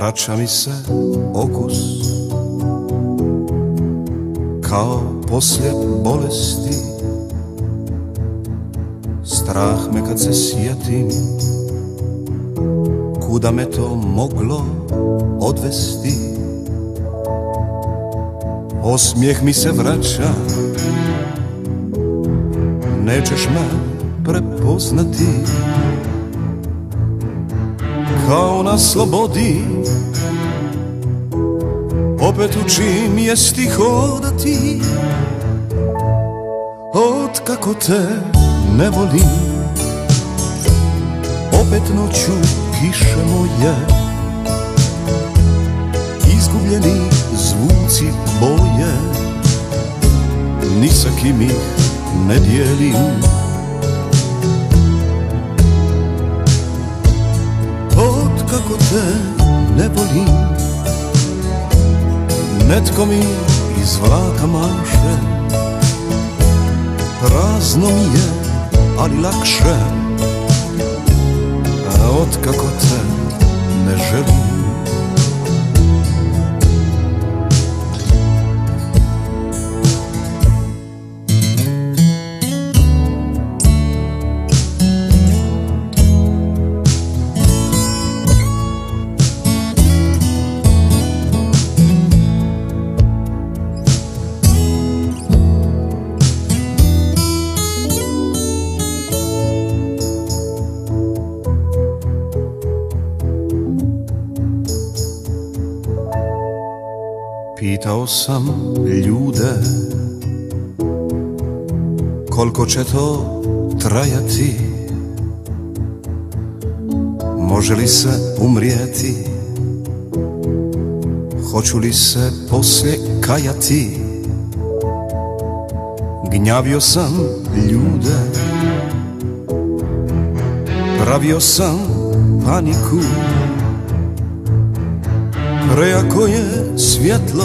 Vraća mi se okus kao poslije bolesti. Strah me kad se sjetim, kuda me to moglo odvesti. Osmijeh mi se vraća, nećeš me prepoznati. Kao na slobodi, opet učim jesti hodati. Otkako te ne volim, opet noću kiše moje, izgubljeni zvuci boje, ni sa kim ih ne dijelim. Otkako te ne volim, netko mi iz vlaka maše. Prazno mi je, ali lakše, a otkako te ne želim. Pitao sam ljude koliko će to trajati, može li se umrijeti, hoću li se poslije kajati. Gnjavio sam ljude, pravio sam paniku. Prejako je svjetlo,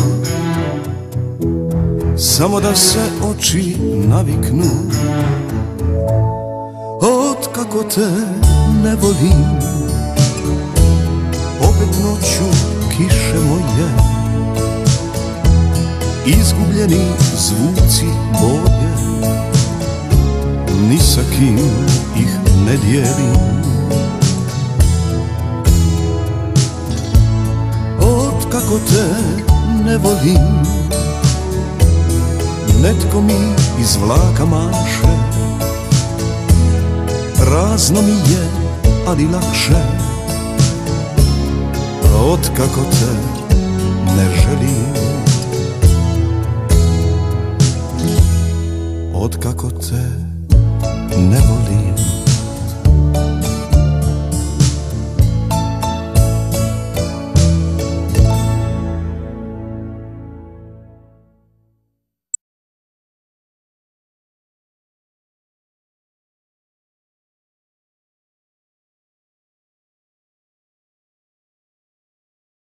samo da se oči naviknu. Otkako te ne volim, opet noću kiše moje, izgubljeni zvuci boje, ni sa kim ih ne dijelim. Kako te ne volim, netko mi iz vlaka maše. Prazno mi je, ali lakše, otkako te ne želim. Otkako te ne volim.